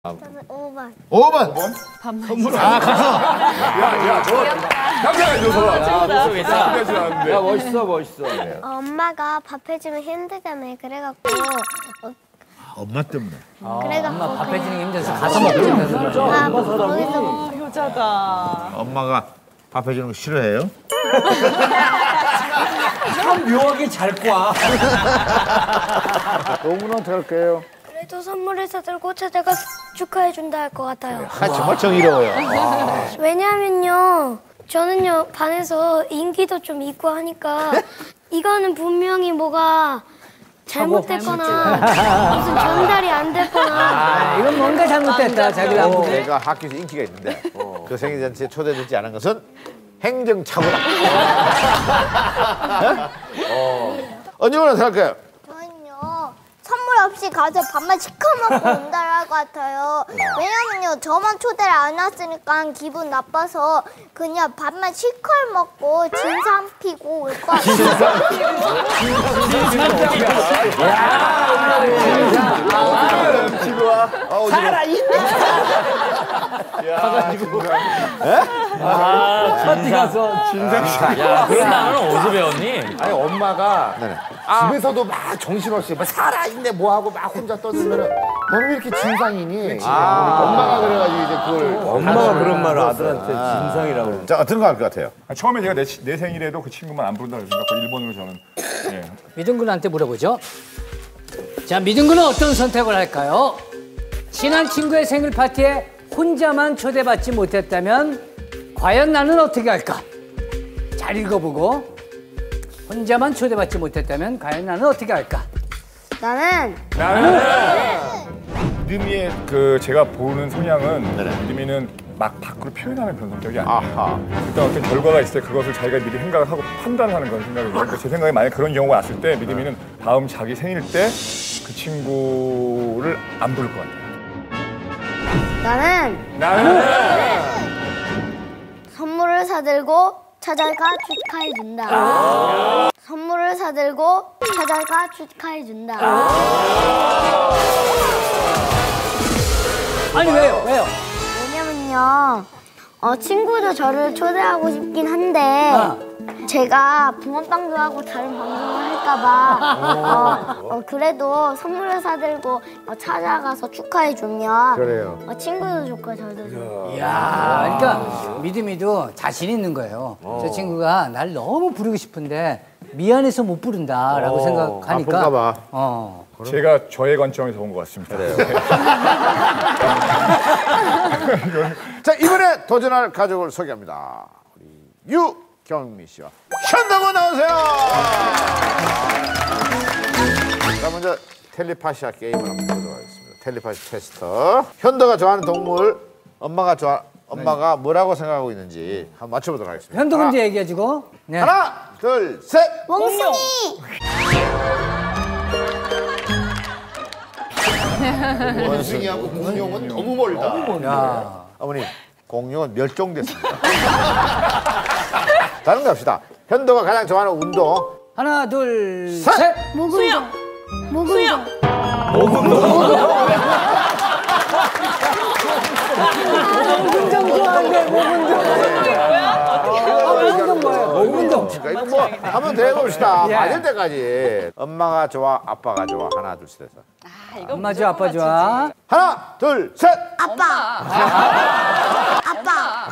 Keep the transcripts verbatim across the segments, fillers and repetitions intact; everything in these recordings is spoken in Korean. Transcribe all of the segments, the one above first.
저는 오 번. 오 번. 선물. 아, 가서. 야, 야, 저 남자가 있어서. 야, 멋있어, 멋있어. 어, 엄마가 밥 해주면 힘들다며 그래갖고 어, 엄마 때문에. 그래갖고 엄마 밥 그냥- 해주는 게 힘들어서 가서 먹자. 아, 거기서 먹- 효자다. 엄마가 밥 해주는 거 싫어해요? 참 묘하게 잘 꽈. 동물은 어떻게 할까요? 그래도 선물을 사들고 찾아가 축하해준다 할 것 같아요. 아, 정말 정의로워요. 왜냐면요, 저는요 반에서 인기도 좀 있고 하니까 이거는 분명히 뭐가 잘못됐거나 무슨 전달이 안 됐거나. 아, 이건 뭔가 잘못됐다. 자기 안 보고. 내가 학교에서 인기가 있는데 그 생일잔치에 초대되지 않은 것은 행정착오다. 어. 언제부터 생각해요? 저는요 선물 없이 가서 밥만 시커멓고 온다를 할 것 같아요. 왜냐면요 저만 초대를 안 왔으니까 기분 나빠서 그냥 밥만 시커멓고 진상 피고 올 것 같아요. 살아있네. 어디 가서 진상. 야, 그런 단어는 어디서 배웠니? 아니 엄마가 네네. 집에서도 막 정신없이 막 살아있네 뭐하고 막 혼자 떠들면은 너는 왜 이렇게 진상이니? 엄마가 그래가지고 이제 그걸 엄마가 그런 말을 아들한테 진상이라고 그러는. 자, 어떤 거 할 것 같아요? 아, 처음에 제가 내, 내 생일에도 그 친구만 안 부른다고 생각하고 일본으로 저는 예. 미등군한테 물어보죠. 자, 미등군은 어떤 선택을 할까요? 친한 친구의 생일 파티에 혼자만 초대받지 못했다면 과연 나는 어떻게 할까? 잘 읽어보고 혼자만 초대받지 못했다면 과연 나는 어떻게 할까? 나는 믿음이의 그 제가 보는 성향은 믿음이는 막 밖으로 표현하는 그런 성격이 아니에요. 아하. 일단 어떤 결과가 있을 때 그것을 자기가 미리 생각을 하고 판단하는 그런 생각이에요. 그러니까 제 생각에 만약 그런 경우가 왔을 때 믿음이는 다음 자기 생일 때 그 친구를 안 부를 것 같아요. 나는 나는 선물을 사들고 찾아가 축하해준다. 선물을 사들고 찾아가 축하해준다. 아니 왜요? 왜요? 왜냐면요, 어, 친구도 저를 초대하고 싶긴 한데 아. 제가 붕어빵도 하고 다른 방송을 할까봐 어, 어, 그래도 선물을 사들고 어, 찾아가서 축하해주면 그래요. 어, 친구도 좋고 저도 좋고. 야, 그러니까 믿음이도 자신 있는 거예요. 저 친구가 날 너무 부르고 싶은데 미안해서 못 부른다라고 생각하니까. 아픈가 봐. 어. 제가 저의 관점에서 본 것 같습니다. 자, 이번에 도전할 가족을 소개합니다. 우리 유경미 씨와 현덕은 나오세요. 자, 먼저 텔레파시아 게임을 한번 보도록 하겠습니다. 텔레파시 테스터. 현덕가 좋아하는 동물, 엄마가 좋아, 엄마가 뭐라고 생각하고 있는지 한번 맞춰보도록 하겠습니다. 현동은지 얘기해주고. 네. 하나, 둘, 셋. 몽둥이! 원숭이하고 공룡은 너무 멀다. 야. 어머니, 공룡은 멸종됐습니다. 다른 거 합시다. 현도가 가장 좋아하는 운동. 하나, 둘, 셋! 셋. 목운동! 목운동! 목운동 좋아하는데 목운동. 목운동 뭐예요? 목운동. 그러니까 이거 뭐 한번 더 해봅시다. 맞을 때까지. 엄마가 좋아, 아빠가 좋아. 하나, 둘, 셋. 해서. 엄마 좋아, 아빠 좋아. 하나, 둘, 셋. 아빠! 아빠!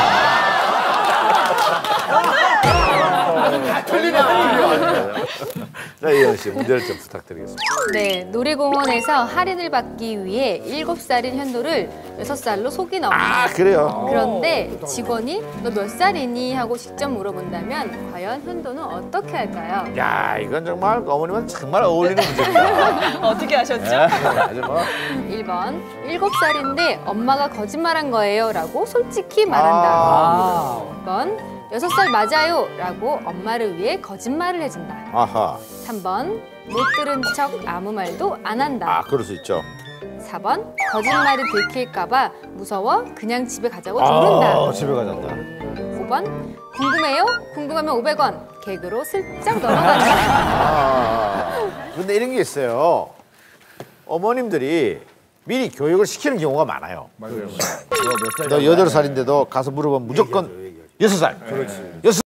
자, 이현 씨 문제를 좀 부탁드리겠습니다. 네, 놀이공원에서 할인을 받기 위해 일곱 살인 현도를 여섯 살로 속이 넘어요. 아, 그래요? 그런데 직원이 너 몇 살이니? 하고 직접 물어본다면 과연 현도는 어떻게 할까요? 야, 이건 정말 어머님은 정말 어울리는 문제입니다. 어떻게 하셨죠? 아주 뭐. 일 번, 일곱 살인데 엄마가 거짓말한 거예요. 라고 솔직히 말한다. 아. 이 번, 여섯 살 맞아요. 라고 엄마를 위해 거짓말을 해준다. 아하. 삼 번, 못 들은 척 아무 말도 안 한다. 아, 그럴 수 있죠. 사 번, 거짓말이 들킬까봐 무서워 그냥 집에 가자고 조른다. 아, 집에 가잔다. 오 번, 궁금해요? 궁금하면 오백 원. 개그로 슬쩍 넘어간다. 아, 근데 이런 게 있어요. 어머님들이 미리 교육을 시키는 경우가 많아요. 맞아요. 너 여덟 살인데도 가서 물어보면 무조건 여섯 살. 그렇지. 여섯